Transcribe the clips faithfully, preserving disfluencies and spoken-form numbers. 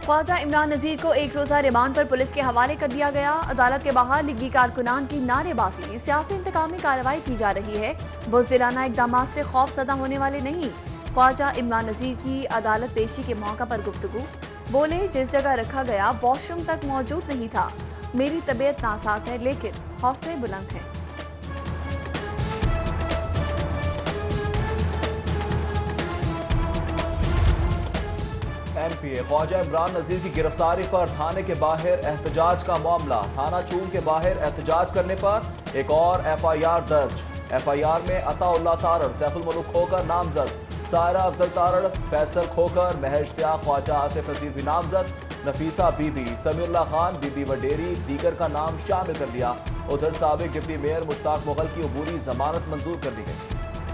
ख्वाजा इमरान नजीर को एक रोजा रिमांड पर पुलिस के हवाले कर दिया गया। अदालत के बाहर लीगी कारकुनान की नारेबाजी, सियासी इंतकामी कार्रवाई की जा रही है। बुज़दिलाना इकदाम से खौफ ज़दा होने वाले नहीं। ख्वाजा इमरान नजीर की अदालत पेशी के मौका पर गुफ्तगू, बोले जिस जगह रखा गया वॉशरूम तक मौजूद नहीं था। मेरी तबीयत नासाज है लेकिन हौसले बुलंद हैं। M P A Khwaja Imran Nazir की गिरफ्तारी पर थाने के बाहर एहतजाज का मामला। थाना चून के बाहर एहतजाज करने पर एक और एफ आई आर दर्ज। एफ आई आर में अताउल्लाह तारड़, सैफुल मलूक खोकर नामजद, सायरा अफजल तारड़, फैसल खोकर, महर इश्तियाक, ख्वाजा आसिफ नजीर भी नामजद, नफीसा बीबी, समीउल्लाह खान, बीबी वडेरी दीगर का नाम शामिल कर दिया। उधर साबिक डिप्टी मेयर मुश्ताक मुगल की अबूरी जमानत मंजूर कर दी गई।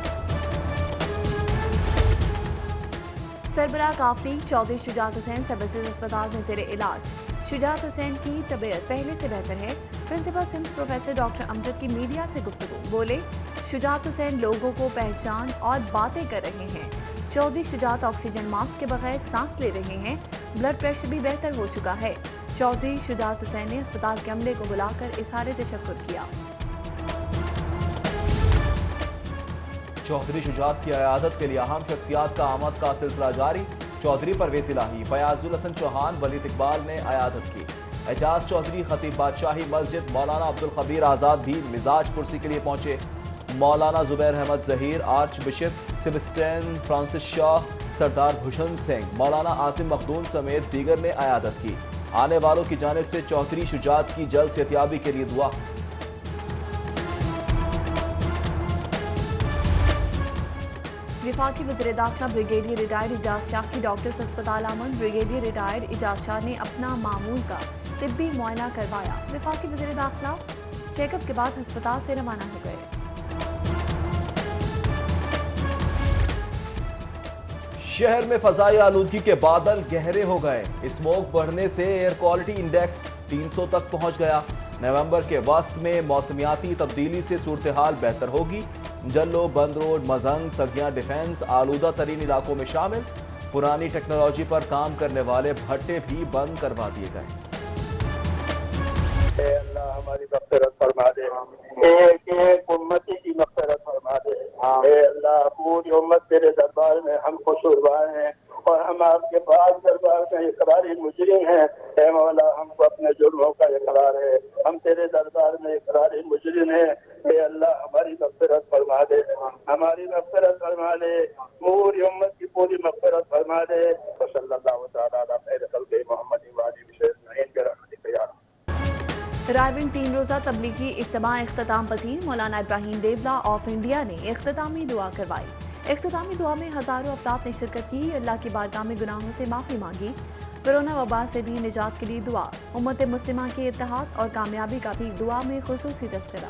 सरबराह काफी चौधरी शुजात हुसैन सर्विसेज अस्पताल में जेर इलाज। शुजात हुसैन की तबीयत पहले से बेहतर है। Principal SIMS professor doctor Amjad की मीडिया से गुफ्तगू, बोले शुजात हुसैन लोगों को पहचान और बातें कर रहे हैं। चौधरी शुजात ऑक्सीजन मास्क के बगैर सांस ले रहे हैं। ब्लड प्रेशर भी बेहतर हो चुका है। चौधरी शुजात हुसैन ने अस्पताल के अमले को बुलाकर इज़हार तशक्कुर किया। चौधरी शुजात की अयादत के लिए अहम शख्सियात का आमद का सिलसिला जारी। चौधरी परवेज इलाही, फयाजुल हसन चौहान, वलीद इकबाल ने अयादत की। एजाज चौधरी, खतीब बादशाही मस्जिद, मौलाना अब्दुल खबीर आज़ाद भी मिजाज कुर्सी के लिए पहुंचे। Maulana Zubair Ahmed Zaheer, archbishop Sebastian Francis Shah, Sardar Bhushan Singh, Maulana Asim Makhdoom समेत दीगर ने अयादत की। आने वालों की जानिब से चौधरी शुजात की जल्द सेहतियाबी के लिए दुआ। विफाकी वज़ीर दाखिला ब्रिगेडियर रिटायर्ड इजाज शाह की डॉक्टर्स अस्पताल आमद। ब्रिगेडियर रिटायर्ड इजाज शाह ने अपना मामूल का तिब्बी मुआयना करवाया। विफाकी वज़ीर दाखिला चेकअप के बाद अस्पताल से रवाना हो गए। शहर में फजाई आलूदगी के बादल गहरे हो गए। स्मोक बढ़ने से एयर क्वालिटी इंडेक्स तीन सौ तक पहुंच गया। नवंबर के वस्त में मौसमियाती तब्दीली से सूरत हाल बेहतर होगी। जल्लो, बंद रोड, मजंग, सगिया डिफेंस आलूदा तरीन इलाकों में शामिल। पुरानी टेक्नोलॉजी पर काम करने वाले भट्टे भी बंद करवा दिए गए। अल्लाह हमारी मग़फ़िरत फरमा दे, एक एक उम्मती की मग़फ़िरत फरमा दे। ए अल्लाह पूरी उम्मत तेरे दरबार में हम खुशुरवार हैं और हम आपके पास दरबार में इकरारी मुजरिम हैं। ए मौला हमको अपने जुर्मों का इकरार है, हम तेरे दरबार में इकरारी मुजरिम हैं। ए अल्लाह हमारी मग़फ़िरत फरमा दे, हमारी मग़फ़िरत फरमा दे, पूरी उम्मत की पूरी मग़फ़िरत फरमा दे। सल्लल्लाहु तआला अला खैर खल्क़ि मोहम्मद व आलिहि वसल्लम के रहमतिक या रायविंड तीन रोज़ा तबलीगी इज्तिमा इख्तिताम पसीर। मौलाना इब्राहिम देवला ऑफ इंडिया ने इख्तितामी दुआ करवाई। इख्तितामी दुआ में हज़ारों अफराद ने शिरकत की। अल्लाह की बारगाह में गुनाहों से माफ़ी मांगी। कोरोना वबा से भी निजात के लिए दुआ। उम्मत मुस्लिमा के इत्तेहाद और कामयाबी का भी दुआ में खुसूसी तज़किरा।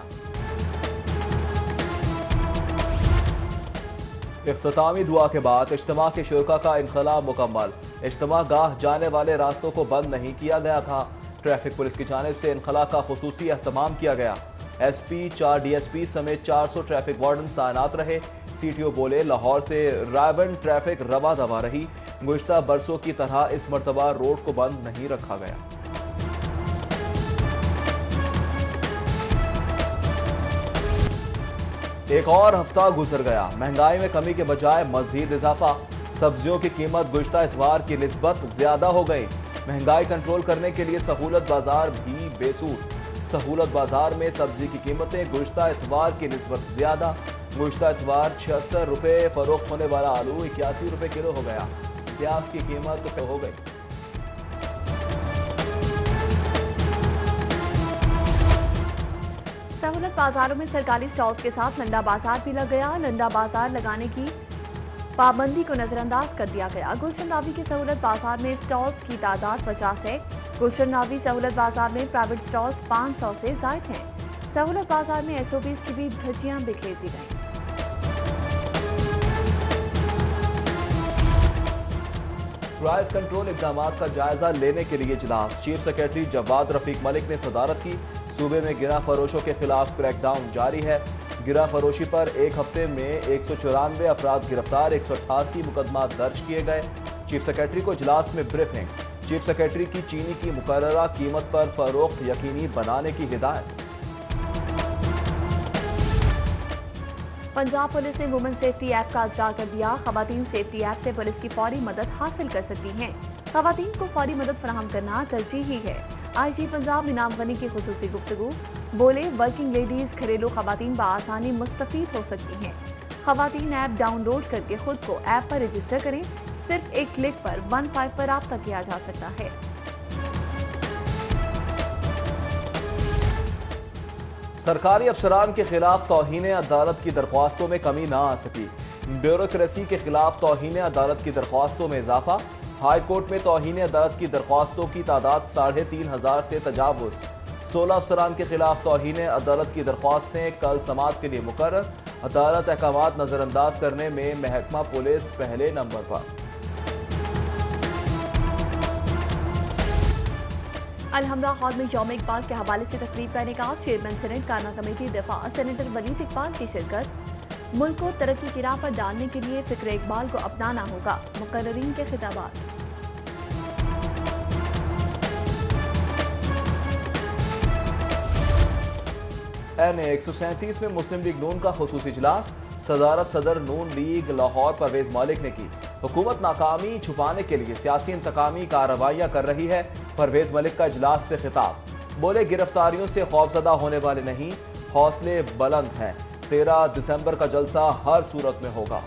इख्तितामी दुआ के बाद इज्तिमा के शुरका का इनखला मुकम्मल। इज्तिमा गाह जाने वाले रास्तों को बंद नहीं किया गया था। ट्रैफिक पुलिस की जानिब से इनखला का खुसूसी एहतमाम किया गया। एस पी, चार डी एस पी समेत चार सौ ट्रैफिक वार्डन तैनात रहे। सी टी ओ बोले लाहौर से रायबंड ट्रैफिक रवा दवा रही। गुज़िश्ता बरसों की तरह इस मरतबा रोड को बंद नहीं रखा गया। एक और हफ्ता गुजर गया, महंगाई में कमी के बजाय मजीद इजाफा। सब्जियों की कीमत गुज़िश्ता इतवार की निस्बत ज्यादा हो गई। महंगाई कंट्रोल करने के लिए सहूलत बाजार भी बेसूर। सहूलत बाजार में सब्जी की कीमतें गुज़िश्ता इतवार की निस्बत ज्यादा। गुज़िश्ता इतवार छिहत्तर रुपये फरोख्त होने वाला आलू इक्यासी रुपये किलो हो गया। प्याज की कीमत तो हो गई। सहूलत बाजारों में सरकारी स्टॉल्स के साथ लंडा बाजार भी लग गया। लंडा बाजार लगाने की पाबंदी को नजरअंदाज कर दिया गया। गुलशन रावी के सहूलत बाजार में स्टॉल्स की तादाद पचास है। गुलशन रावी सहूलत बाजार में प्राइवेट स्टॉल्स पाँच सौ से जायद हैं। सहूलत बाजार में एस ओ पीज़ की भी धज्जियां बिखेर दी गई। प्राइस कंट्रोल इकदाम का जायजा लेने के लिए इजलास। चीफ सेक्रेटरी जवाद रफीक मलिक ने सदारत की। सूबे में गिरा फरोशों के खिलाफ क्रैकडाउन जारी है। गिरा फरोशी पर एक हफ्ते में एक सौ चौरानवे अफराद गिरफ्तार, एक सौ अट्ठासी मुकदमा दर्ज किए गए। चीफ सेक्रेटरी को इजलास में ब्रीफिंग। चीफ सेक्रेटरी की चीनी की मुकर्ररा कीमत पर फरोख्त यकीनी बनाने की हिदायत। पंजाब पुलिस ने वुमेन सेफ्टी ऐप का इजरा कर दिया। खवातीन सेफ्टी ऐप से पुलिस की फौरी मदद हासिल कर सकती हैं। खवातीन को फौरी मदद फराहम करना तरजीही है। आई जी पंजाब इनाम गनी की खुसूसी गुफ्तगू, बोले वर्किंग लेडीज घरेलू खवातीन बआसानी मुस्तफीद हो सकती हैं। खवातीन ऐप डाउनलोड करके खुद को ऐप पर रजिस्टर करें। सिर्फ एक क्लिक पर वन फाइव पर राब्ता किया जा सकता है। सरकारी अफसरान के खिलाफ तौहीन अदालत की दरख्वास्तों में कमी ना आ सकी। ब्यूरोक्रेसी के खिलाफ तौहीन अदालत की दरख्वास्तों में इजाफा। हाई कोर्ट में तौहीन अदालत की दरख्वास्तों की तादाद साढ़े तीन हजार से तजावुज। सोलह अफसरान के खिलाफ तौहीन अदालत की दरख्वास्तें कल समाअत के लिए मुकर्रर। अदालत अहकामात नजरअंदाज करने में महकमा पुलिस पहले नंबर पर। अलहमरा हॉल में यौम इकबाल के हवाले से तकरीब का इनेकाद। चेयरमैन सेनेट काना कमेटी दिफा सेनेटर वलीद इकबाल की शिरकत। मुल्क को तरक्की की राह पर डालने के लिए फिक्र इकबाल को अपनाना होगा। मुकर्ररीन के खिताबात। एन ए एक सौ सैंतीस में मुस्लिम लीग नून का खुसूसी इजलास। सदारत सदर नून लीग लाहौर परवेज मालिक ने की। हुकूमत नाकामी छुपाने के लिए सियासी इंतकामी कार्रवाइयां कर रही है। परवेज मलिक का इजलास से खिताब, बोले गिरफ्तारियों से खौफजदा होने वाले नहीं, हौसले बुलंद हैं। तेरह दिसंबर का जलसा हर सूरत में होगा।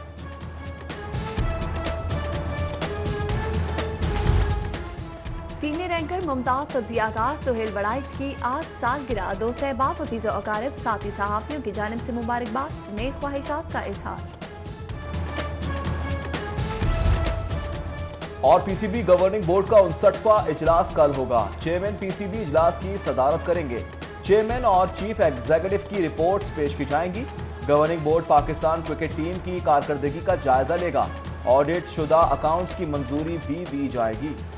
सीनियर एंकर मुमताज तजियाकार सुहेल बड़ाइश की आज सालगिरह। दोस्त अहबाब अजीज़ व अकारिब साथी सहाफ़ियों की जानिब से मुबारकबाद, नेक ख्वाहिशात का इजहार। और पीसीबी गवर्निंग बोर्ड का उनसठवां इजलास कल होगा। चेयरमैन पीसीबी इजलास की सदारत करेंगे। चेयरमैन और चीफ एग्जीक्यूटिव की रिपोर्ट्स पेश की जाएंगी। Governing board Pakistan cricket team की कारकर्दगी का जायजा लेगा। ऑडिट शुदा अकाउंट्स की मंजूरी भी दी जाएगी।